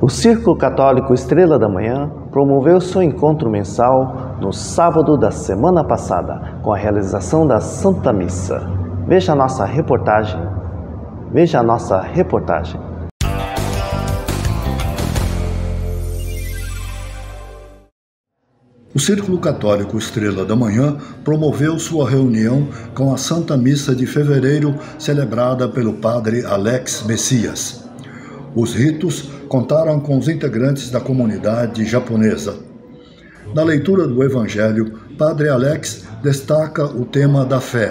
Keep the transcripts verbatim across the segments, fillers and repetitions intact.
O Círculo Católico Estrela da Manhã promoveu seu encontro mensal no sábado da semana passada, com a realização da Santa Missa. Veja a nossa reportagem. Veja a nossa reportagem. O Círculo Católico Estrela da Manhã promoveu sua reunião com a Santa Missa de fevereiro, celebrada pelo padre Alex Messias. Os ritos contaram com os integrantes da comunidade japonesa. Na leitura do Evangelho, padre Alex destaca o tema da fé.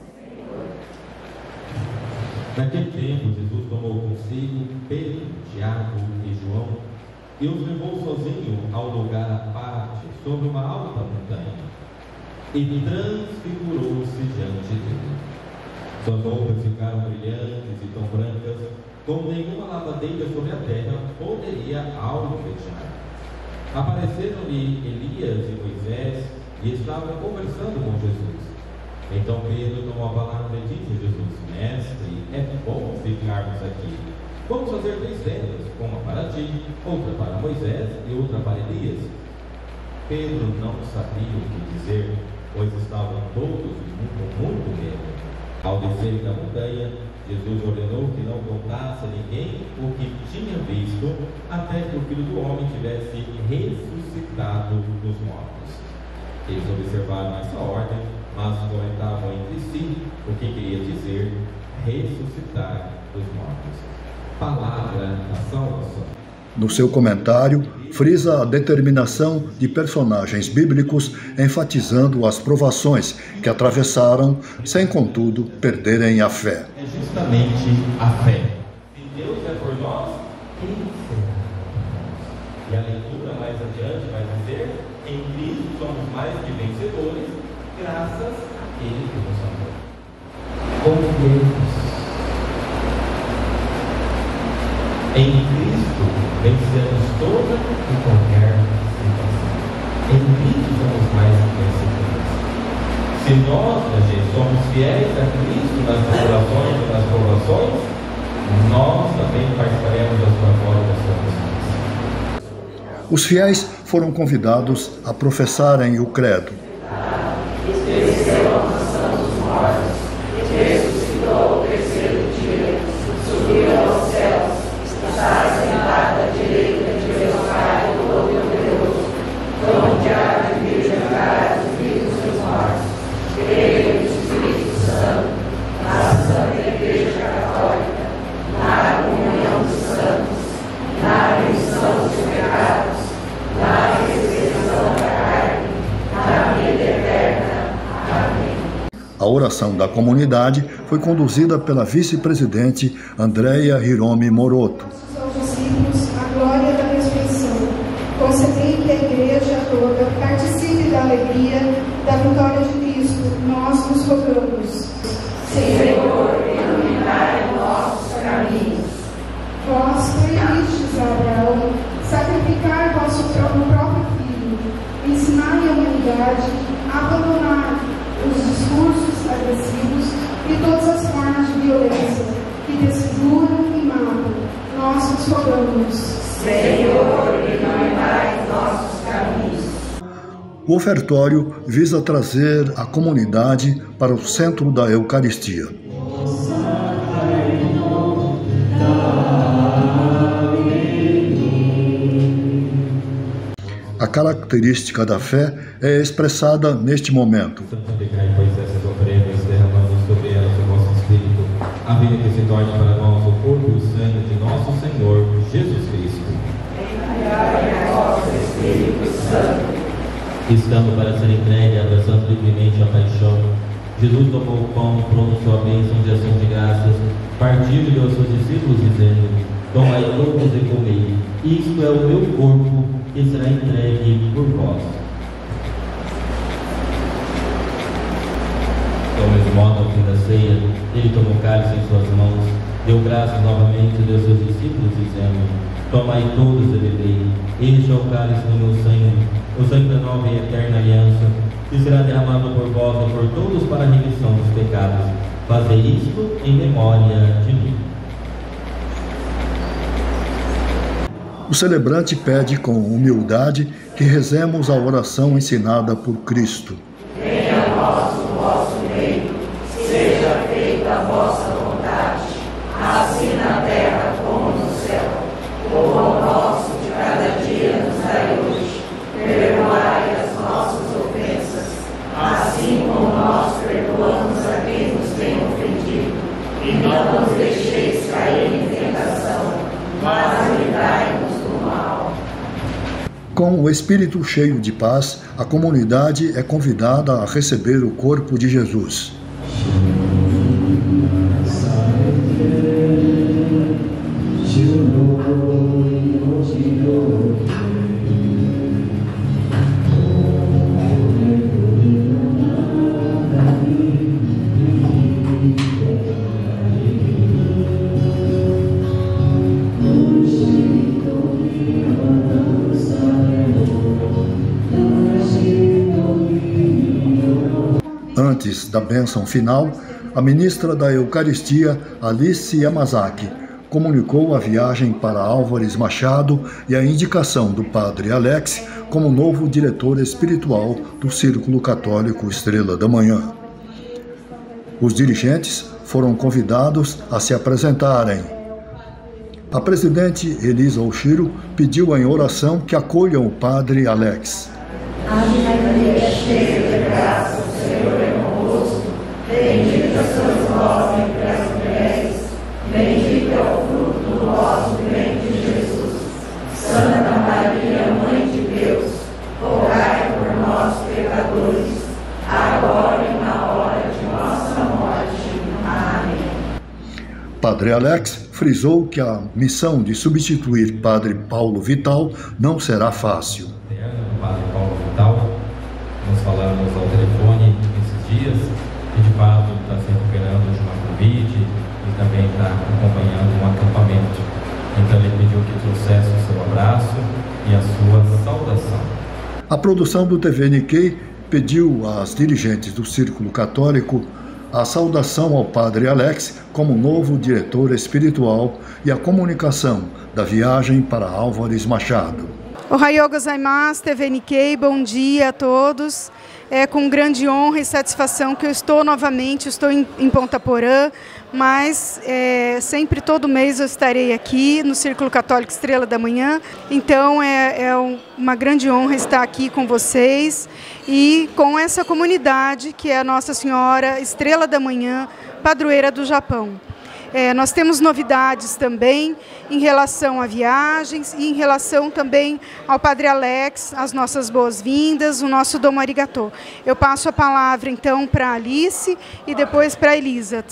Naquele tempo, Jesus tomou consigo Pedro, Tiago e João e os levou sozinho ao lugar à parte, sobre uma alta montanha, e transfigurou-se diante dele. Suas roupas ficaram brilhantes e tão brancas, como nenhuma lavadeira sobre a terra poderia alvejar. Apareceram-lhe Elias e Moisés e estavam conversando com Jesus. Então Pedro tomou a palavra e disse a Jesus: Mestre, é bom ficarmos aqui. Vamos fazer três tendas, uma para ti, outra para Moisés e outra para Elias. Pedro não sabia o que dizer, pois estavam todos com muito medo. Ao descer da montanha, Jesus ordenou que não contasse a ninguém o que tinha visto, até que o Filho do Homem tivesse ressuscitado dos mortos. Eles observaram essa ordem, mas comentavam entre si o que queria dizer ressuscitar dos mortos. Palavra da salvação. No seu comentário, frisa a determinação de personagens bíblicos, enfatizando as provações que atravessaram, sem, contudo, perderem a fé. É justamente a fé. Se Deus é por nós, quem será por nós? E a leitura mais adiante vai dizer: em Cristo somos mais que vencedores, graças àquele que nos amou. Confiemos. Em Cristo vencemos toda e qualquer situação. Em Cristo somos mais que vencedores. Se nós, minha gente, somos fiéis a Cristo nas tribulações e nas provações, nós também participaremos da sua glória e da sua presença. Os fiéis foram convidados a professarem o credo. A oração da comunidade foi conduzida pela vice-presidente Andréia Hiromi Moroto. Aos discípulos, a glória da ressurreição. Concedei que a igreja toda participe da alegria da vitória de Cristo. Nós nos rogamos. Senhor, iluminai nossos caminhos. Vós proibistes a Abraão sacrificar vosso próprio filho. Ensinai a humanidade a abandonar os discursos agressivos e todas as formas de violência que desfiguram e matam. Nós nos rogamos. Senhor, iluminai nossos caminhos. O ofertório visa trazer a comunidade para o centro da Eucaristia. A característica da fé é expressada neste momento. Santificai, pois, essas oferendas, derramando sobre elas o vosso Espírito, a vida que se torne para nós o corpo e o sangue de nosso Senhor Jesus Cristo. Enviai a vosso Espírito Santo. Estando para ser entregue, abraçando livremente a paixão, Jesus tomou o pão, pronunciou a bênção de ação de graças, partiu e deu aos seus discípulos, dizendo: Tomai todos e comei, isto é o meu corpo, que será entregue por vós. Como de modo ao fim da ceia, ele tomou o cálice em suas mãos, deu graças novamente e deu aos seus discípulos, dizendo: Tomai todos e bebei, este é o cálice do meu sangue, o sangue da nova e eterna aliança, que será derramado por vós e por todos para a remissão dos pecados. Fazei isto em memória de mim. O celebrante pede com humildade que rezemos a oração ensinada por Cristo. Venha a nós o vosso reino, seja feita a vossa vontade, assim na terra como no céu. O pão nosso de cada dia nos dai hoje. Perdoai as nossas ofensas, assim como nós perdoamos a quem nos tem ofendido. E não nos deixeis cair em tentação, mas livrai-nos do mal. Com o espírito cheio de paz, a comunidade é convidada a receber o corpo de Jesus. Antes da bênção final, a ministra da Eucaristia, Alice Yamazaki, comunicou a viagem para Álvares Machado e a indicação do padre Alex como novo diretor espiritual do Círculo Católico Estrela da Manhã. Os dirigentes foram convidados a se apresentarem. A presidente Elisa Oshiro pediu em oração que acolham o padre Alex. Ave Maria, cheia de graça, o Senhor é convosco. Bendita sois vós entre as mulheres, bendito é o fruto do vosso ventre, Jesus. Santa Maria, Mãe de Deus, rogai por nós, pecadores, agora e na hora de nossa morte. Amém. Padre Alex frisou que a missão de substituir Padre Paulo Vital não será fácil. Padre Paulo Vital, nós falamos ao telefone esses dias, que de fato está se recuperando de uma Covid e também está acompanhando um acampamento. Então ele pediu que trouxesse o seu abraço e a sua saudação. A produção do T V Nikkei pediu às dirigentes do Círculo Católico a saudação ao Padre Alex como novo diretor espiritual e a comunicação da viagem para Álvares Machado. Ohayou gozaimasu, T V Nikkei, bom dia a todos. É com grande honra e satisfação que eu estou novamente, estou em, em Ponta Porã, mas é, sempre, todo mês eu estarei aqui no Círculo Católico Estrela da Manhã. Então é, é uma grande honra estar aqui com vocês e com essa comunidade que é a Nossa Senhora Estrela da Manhã, padroeira do Japão. É, nós temos novidades também em relação a viagens e em relação também ao Padre Alex, as nossas boas-vindas, o nosso Domo Arigatô. Eu passo a palavra então para a Alice e depois para a Elisa.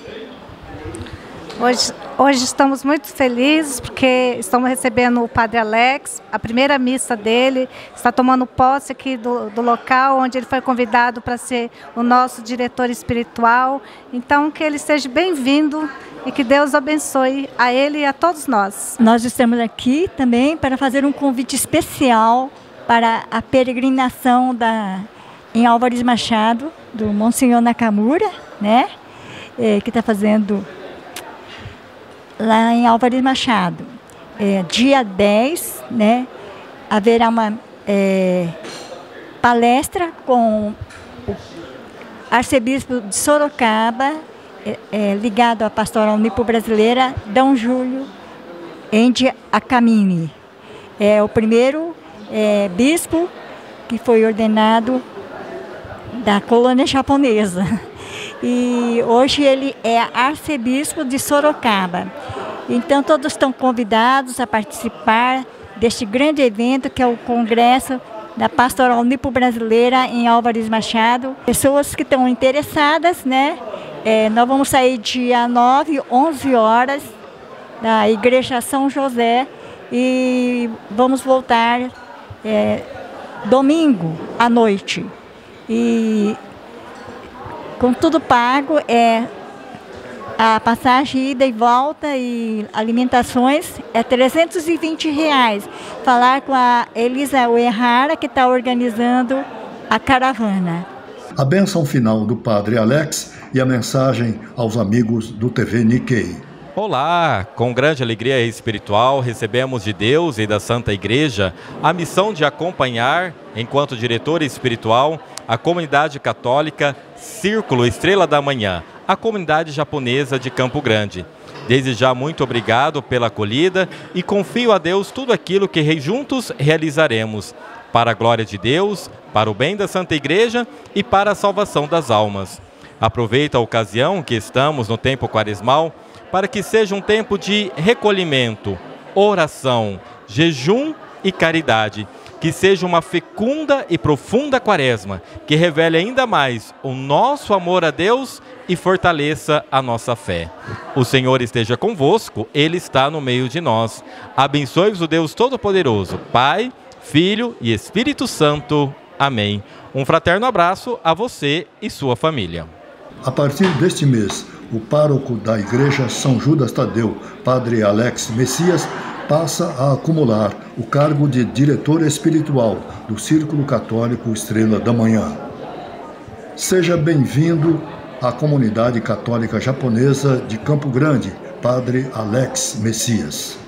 Hoje, hoje estamos muito felizes porque estamos recebendo o Padre Alex, a primeira missa dele, está tomando posse aqui do, do local onde ele foi convidado para ser o nosso diretor espiritual. Então, que ele esteja bem-vindo e que Deus abençoe a ele e a todos nós. Nós estamos aqui também para fazer um convite especial para a peregrinação da, em Álvares Machado, do Monsenhor Nakamura, né? É, que está fazendo lá em Álvares Machado. É, dia dez, né, haverá uma é, palestra com o arcebispo de Sorocaba, é, é, ligado à pastoral nipo-brasileira, Dom Júlio Endi Akamine. É o primeiro é, bispo que foi ordenado da colônia japonesa. E hoje ele é arcebispo de Sorocaba. Então todos estão convidados a participar deste grande evento que é o Congresso da Pastoral Nipo-Brasileira em Álvares Machado. Pessoas que estão interessadas, né? É, nós vamos sair dia nove, onze horas da Igreja São José e vamos voltar é, domingo à noite. E com tudo pago, é a passagem ida e volta e alimentações é trezentos e vinte reais. Falar com a Elisa Uehara, que está organizando a caravana. A bênção final do Padre Alex e a mensagem aos amigos do T V Nikkei. Olá! Com grande alegria espiritual, recebemos de Deus e da Santa Igreja a missão de acompanhar, enquanto diretor espiritual, a comunidade católica Círculo Estrela da Manhã, a comunidade japonesa de Campo Grande. Desde já, muito obrigado pela acolhida e confio a Deus tudo aquilo que juntos realizaremos, para a glória de Deus, para o bem da Santa Igreja e para a salvação das almas. Aproveito a ocasião que estamos no tempo quaresmal para que seja um tempo de recolhimento, oração, jejum e caridade. Que seja uma fecunda e profunda quaresma, que revele ainda mais o nosso amor a Deus e fortaleça a nossa fé. O Senhor esteja convosco, Ele está no meio de nós. Abençoe-vos o Deus Todo-Poderoso, Pai, Filho e Espírito Santo. Amém. Um fraterno abraço a você e sua família. A partir deste mês, o pároco da Igreja São Judas Tadeu, Padre Alex Messias, passa a acumular o cargo de diretor espiritual do Círculo Católico Estrela da Manhã. Seja bem-vindo à comunidade católica japonesa de Campo Grande, Padre Alex Messias.